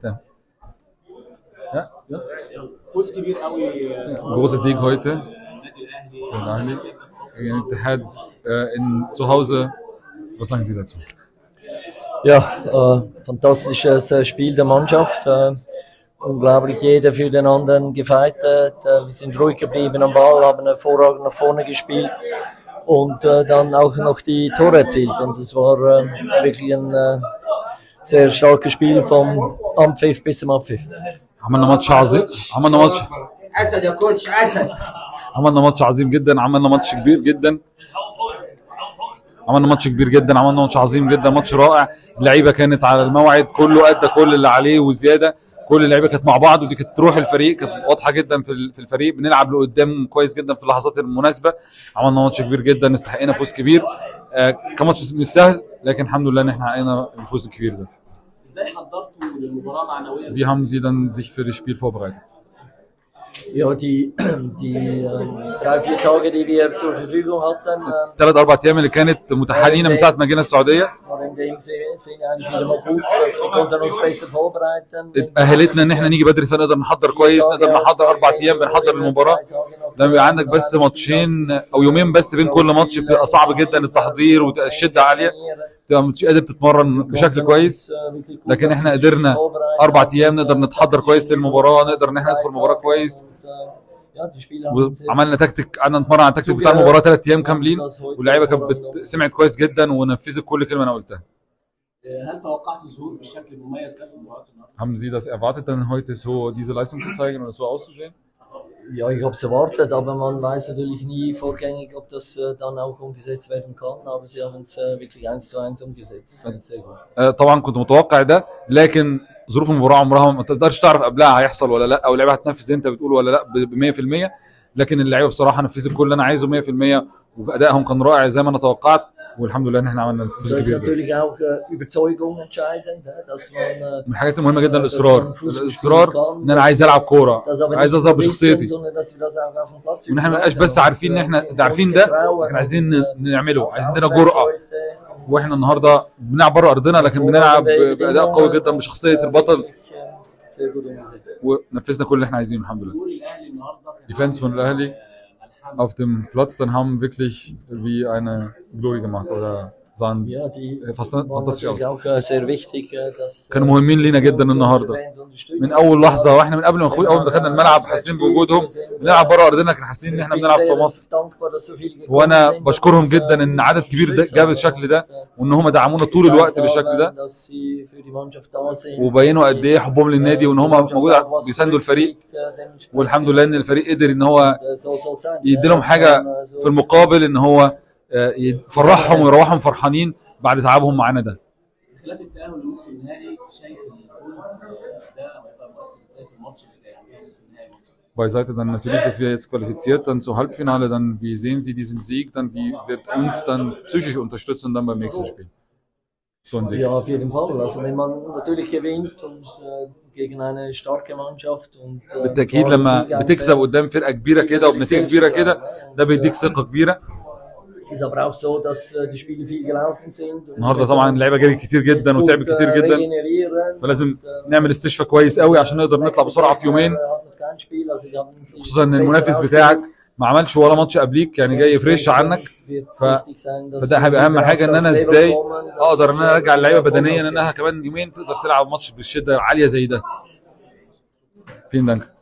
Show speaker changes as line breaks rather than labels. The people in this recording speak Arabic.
تمام. Ja, ja.
فوز كبير قوي
Großer Sieg heute
النادي
für den
الاهلي.
Ahly gegen Ittihad zu Hause. Was sagen Sie dazu?
Ja, fantastisches Spiel der Mannschaft. Unglaublich, jeder für den anderen gefightet. Wir sind ruhig geblieben am Ball, haben hervorragend nach vorne gespielt und dann auch noch die Tore erzielt. Und es war wirklich ein sehr starkes Spiel vom Anpfiff bis zum Abpfiff.
عملنا ماتش عظيم، عملنا ماتش
اسد يا كوتش اسد.
عملنا ماتش عظيم جدا، عملنا ماتش كبير جدا، عملنا ماتش كبير جدا، عملنا ماتش عظيم جدا، ماتش رائع. اللعيبه كانت على الموعد، كله ادى كل اللي عليه وزياده، كل اللعيبه كانت مع بعض، ودي كانت روح الفريق، كانت واضحه جدا في الفريق، بنلعب لقدام كويس جدا في اللحظات المناسبه. عملنا ماتش كبير جدا، استحقينا فوز كبير. كان ماتش مش سهل، لكن الحمد لله ان احنا حققنا الفوز الكبير ده.
ازاي حضرتوا للمباراه معنويا؟
Wie haben Sie dann sich für das Spiel vorbereitet?
Ja, die 3-4 Tage, die wir zur Verfügung hatten,
3-4 ايام اللي كانت متاحه لينا من ساعه ما جينا السعوديه
waren in dem Sinne eigentlich wieder mal gut, dass wir konnten uns besser vorbereiten.
اهلتنا ان احنا نيجي بدري، فنقدر نحضر كويس، نقدر نحضر 4 ايام بنحضر المباراه. لما يبقى عندك بس ماتشين او يومين بس بين كل ماتش بتبقى صعب جدا التحضير والشده عاليه، تبقى مش قادر تتمرن بشكل كويس. لكن احنا قدرنا 4 ايام نقدر نتحضر كويس للمباراه، نقدر ان احنا ندخل المباراه كويس. وعملنا تكتيك، قعدنا نتمرن على التكتيك بتاع المباراه 3 ايام كاملين، واللعيبه كانت سمعت كويس جدا ونفذت كل كلمه انا قلتها.
هل توقعت الظهور بالشكل المميز ده في المباراه النهارده؟
Haben Sie das erwartet, dann heute so diese Leistung zu zeigen oder so auszusehen?
Ja, ich habe es erwartet, aber man weiß natürlich nie vorgängig, ob das dann auch umgesetzt werden kann. Aber sie haben es wirklich 1:1 umgesetzt. Sehr gut.
طبعا كنت متوقع ده، لكن ظروف المباراه عمرها ما تقدرش تعرف قبلها هيحصل ولا لا، او اللعيبه هتنفذ زي انت بتقول ولا لا ب 100%. لكن اللعيبه بصراحه نفذت كل اللي انا عايزه 100%، وادائهم كان رائع زي ما انا توقعت، والحمد لله ان احنا عملنا الفوز
Das ist
الكبير ده.
natürlich auch Überzeugung entscheidend, dass man
من الحاجات المهمه جدا الاصرار ان انا عايز العب كوره، عايز اظهر بشخصيتي، وان احنا ما نبقاش بس عارفين ان احنا عارفين ده، لكن عايزين نعمله، عايزين عندنا جرأه. واحنا النهارده بنلعب بره ارضنا، لكن بنلعب باداء قوي جدا بشخصيه البطل، ونفذنا كل اللي احنا عايزينه الحمد لله.
جمهور الاهلي النهارده
Die Fans von Al-Ahli auf dem Platz dann haben wirklich wie eine Glory gemacht oder sahen
Ja, die
fast
waren
fantastisch aus.
natürlich auch sehr wichtig, dass
كانوا مهمين لينا جدا النهارده من اول لحظه، واحنا من قبل ما اول ما دخلنا الملعب حاسين بوجودهم. بنلعب بره ارضنا لكن حاسين ان احنا بنلعب في مصر، وانا بشكرهم جدا ان عدد كبير ده جاب الشكل ده، وان هم دعمونا طول الوقت بالشكل ده، وبينوا قد ايه حبهم للنادي، وان هم موجود بيساندوا الفريق. والحمد لله ان الفريق قدر ان هو يدي لهم حاجه في المقابل، ان هو يفرحهم ويروحهم فرحانين بعد تعبهم معانا ده.
خلاف التاهل لنصف النهائي، شايف الفوز ده هيبقى مؤثر ازاي في الماتش اللي جاي نصف النهائي؟
Beiseite dann natürlich, dass wir jetzt qualifiziert dann zur Halbfinale, dann wie sehen Sie diesen Sieg, dann wie wird uns dann psychisch unterstützen dann beim nächsten Spiel? So ein Sieg.
Ja, auf jeden Fall. Also wenn man natürlich gewinnt und gegen eine starke Mannschaft und
بالتأكيد لما بتكسب قدام فرقة كبيرة كده وبنتيجة كبيرة كده، ده بيديك ثقة كبيرة.
ist aber auch so, dass die Spiele viel gelaufen sind.
النهارده طبعا اللعيبه جري كتير جدا وتعب كتير جدا، فلازم نعمل استشفاء كويس قوي عشان نقدر نطلع بسرعه في يومين، خصوصا ان المنافس بتاعك ما عملش ولا ماتش قبليك، يعني جاي فريش عنك. فده هيبقى اهم حاجه، ان انا ازاي اقدر ان انا ارجع اللعيبه بدنيا انها كمان يومين تقدر تلعب ماتش بالشده عاليه زي ده. فين دانك